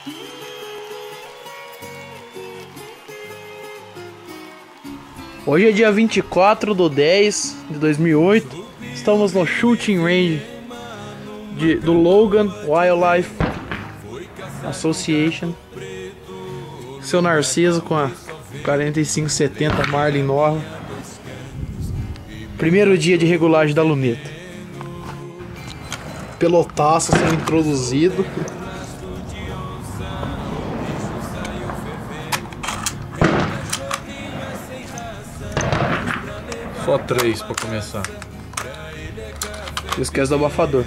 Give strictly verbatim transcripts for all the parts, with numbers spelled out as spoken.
Hoje é dia vinte e quatro de dez de dois mil e oito. Estamos no shooting range de, do Logan Wildlife Association. Seu Narciso com a quarenta e cinco setenta Marlin nova. Primeiro dia de regulagem da luneta. Pelotaço sendo introduzido. Só três para começar. Não esquece do abafador.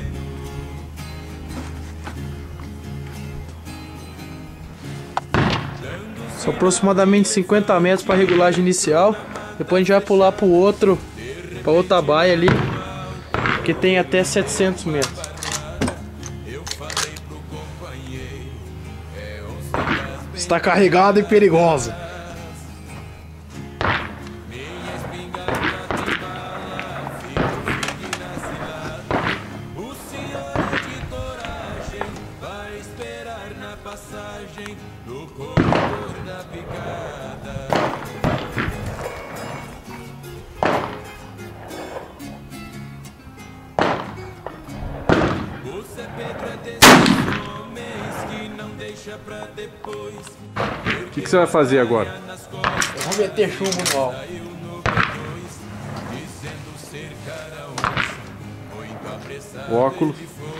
São aproximadamente cinquenta metros para regulagem inicial. Depois a gente vai pular para o outro, para outra baia ali, que tem até setecentos metros. Está carregada e perigosa. O que, que você vai fazer agora? Eu vou meter chumbo no álcool. O óculos.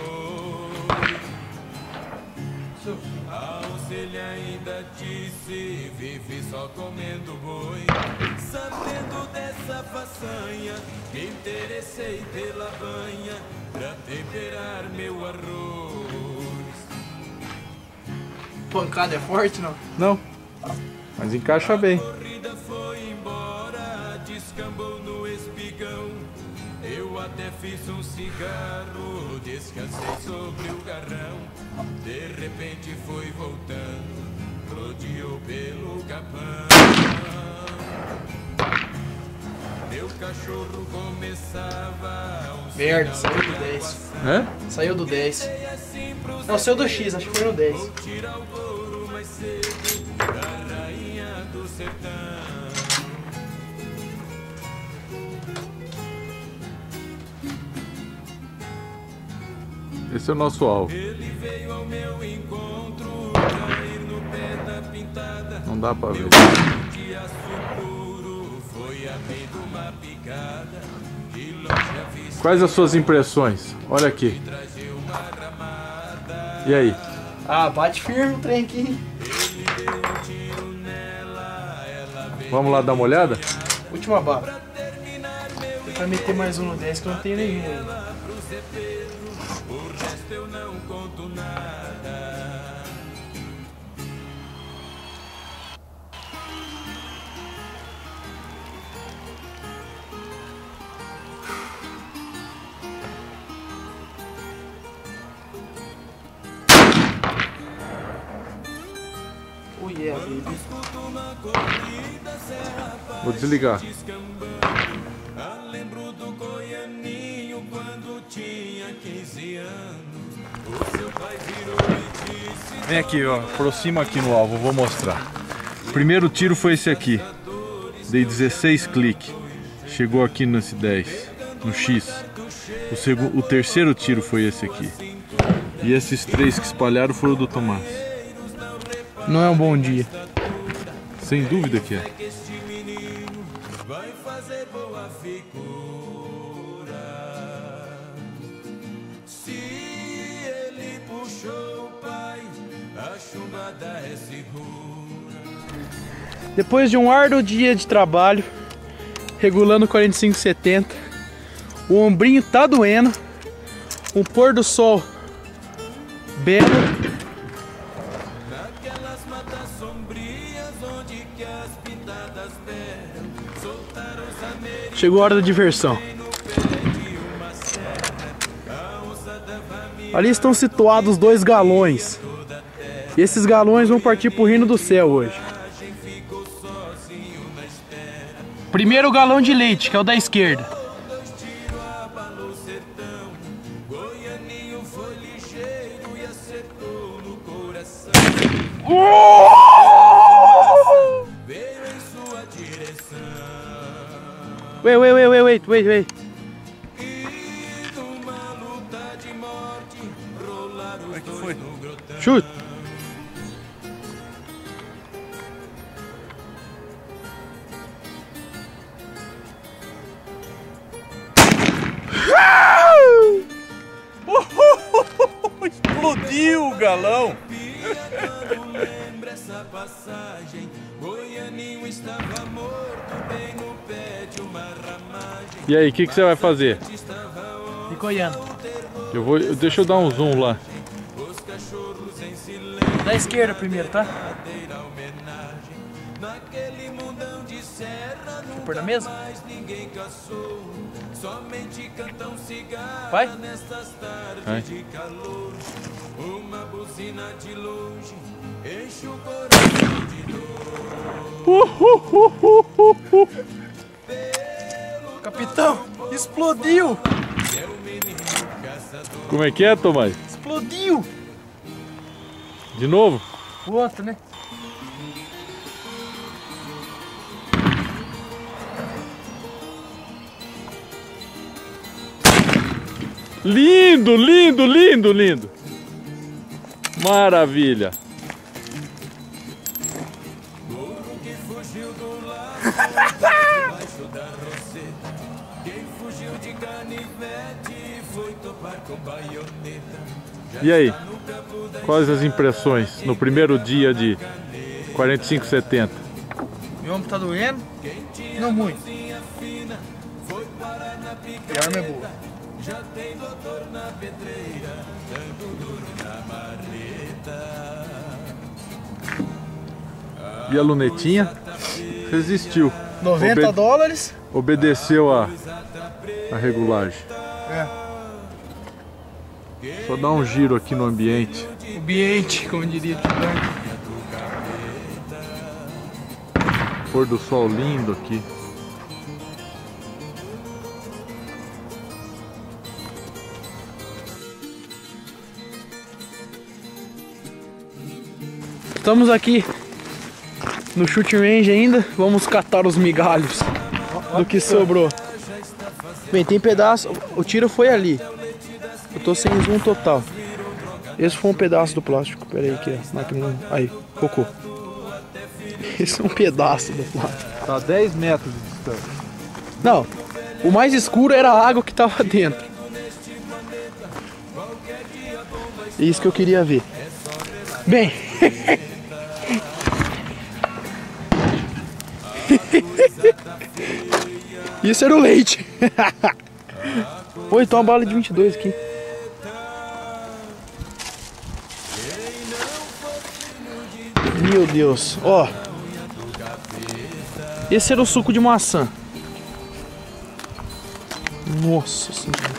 Ainda disse, vive só comendo boi. Sabendo dessa façanha, me interessei pela banha pra temperar meu arroz. Pancada é forte, não? Não, mas encaixa bem. A corrida foi embora, descambou no espigão. Eu até fiz um cigarro, descansei sobre o garrão. De repente foi voltando, rodeou pelo capão. Meu cachorro começava um Merda, saiu do dez. É? Saiu do dez. Não, saiu do X, acho que foi no dez. Vou tirar o couro mais cedo da rainha do sertão. Esse é o nosso alvo. Ele veio ao meu encontro, cair no pé da pintada. Não dá pra ver. De aço puro, foi amigo uma picada. De longe a vista. Quais as suas impressões? Olha aqui. E aí? Ah, bate firme o trem aqui. Vamos lá dar uma olhada? Última bala. Vai meter mais um no dez que eu não tenho nenhum ainda. O resto eu não conto nada. Oh yeah, baby. Vou desligar. Lembro do Goianinho quando tinha quinze anos. O seu pai virou e disse: Vem aqui, ó. Aproxima aqui no alvo, vou mostrar. O primeiro tiro foi esse aqui. Dei dezesseis cliques. Chegou aqui nesse dez, no X. O, segundo, o terceiro tiro foi esse aqui. E esses três que espalharam foram do Tomás. Não é um bom dia. Sem dúvida que é. este menino vai fazer boa figura. Se ele puxou o pai, a chumbada é segura. Depois de um árduo dia de trabalho, regulando quarenta e cinco setenta, o ombrinho tá doendo, um pôr do sol belo. Naquelas matas sombrias onde que as pintadas berram, soltaram os amerinhos. Chegou a hora da diversão. Ali estão situados dois galões. E esses galões vão partir pro reino do céu hoje. Primeiro o galão de leite, que é o da esquerda. Goianinho foi ligeiro e acertou no coração. pressa. Oh! Veio em sua direção. Wait, wait, wait, wait, wait, wait, wait. E numa luta de morte, rolar os que dois foi? no grotão. Shoot. Explodiu o galão! Quando lembra essa passagem, Goianinho estava morto bem no pé de uma ramagem. E aí, o que, que você vai fazer? Fica olhando. Eu vou, deixa eu dar um zoom lá. Os cachorros em silêncio, Da esquerda primeiro, tá? verdadeira homenagem. Naquele mundão de serra, pôr na nunca mesa? mais ninguém caçou. Somente cantam cigarra Vai. nestas tardes Vai. de calor. Uma buzina de longe enche o coração de dor. Capitão, explodiu! É o menino caçador. Como é que é, Tomás? Explodiu! De novo? O outro, né? Lindo, lindo, lindo, lindo! Maravilha! Burro que fugiu do laço debaixo da roseta. Quem fugiu de canivete foi topar com baioneta. Já E aí? está no campo da Quais as impressões no primeiro dia de quarenta e cinco setenta? Meu ombro tá doendo? Não muito. cozinha fina, foi parar na E a arma é picareta. boa. Já tem doutor na pedreira, dando duro na marreta. E a lunetinha? Resistiu. noventa Obede- dólares. Obedeceu a, a regulagem. É. Só dá um giro aqui no ambiente. O ambiente, como diria o Titã. Pôr do sol lindo aqui. Estamos aqui no shooting range ainda. Vamos catar os migalhos do que sobrou. Bem, tem pedaço. O tiro foi ali. Eu tô sem zoom total. Esse foi um pedaço do plástico. Pera aí que a máquina não... Aí, cocô. Esse é um pedaço do plástico. Tá a dez metros de distância. Não, o mais escuro era a água que tava dentro. É isso que eu queria ver. Bem. Isso era o leite. Oi, tem uma bala de vinte e dois aqui. Meu Deus, ó. Esse era o suco de maçã. Nossa Senhora.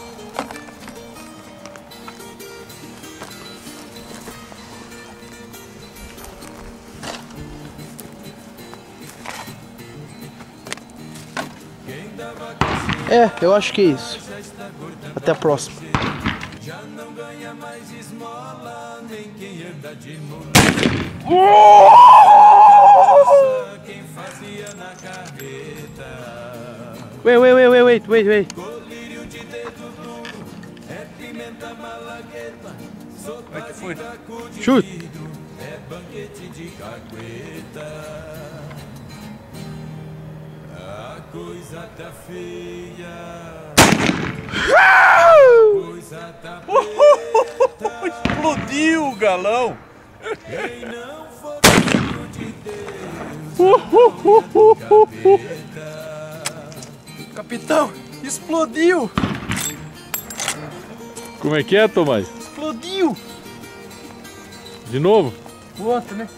É, eu acho que é isso. Até a próxima. Já não ganha mais esmola, nem quem anda de mula. Quem fazia na carreta. Wait, wait, wait, wait, wait, wait, wait. Colírio de dedo duro, é pimenta malagueta. Sopa de taco de Chute. vidro, é banquete de cagueta. A coisa tá feia. A coisa tá preta. Explodiu o galão! Quem não for filho de Deus, não capeta. Capitão, explodiu! Como é que é, Tomás? Explodiu! De novo? O outro, né?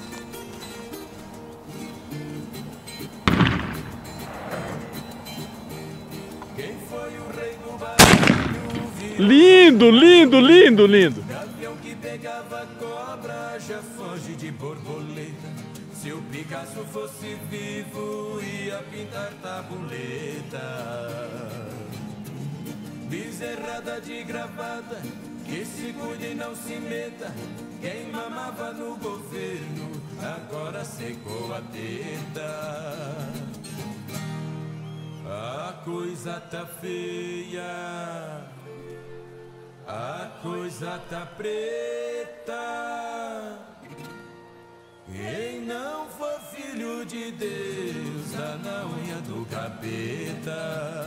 Quem foi o rei do barulho? Viu Lindo, lindo, lindo, lindo! gavião que pegava cobra, já foge de borboleta. Se o Picasso fosse vivo, ia pintar tabuleta. bezerrada de gravata, que se cuide e não se meta. Quem mamava no governo agora secou a teta. A coisa tá feia, a coisa tá preta. Quem não for filho de Deus, tá na unha do capeta.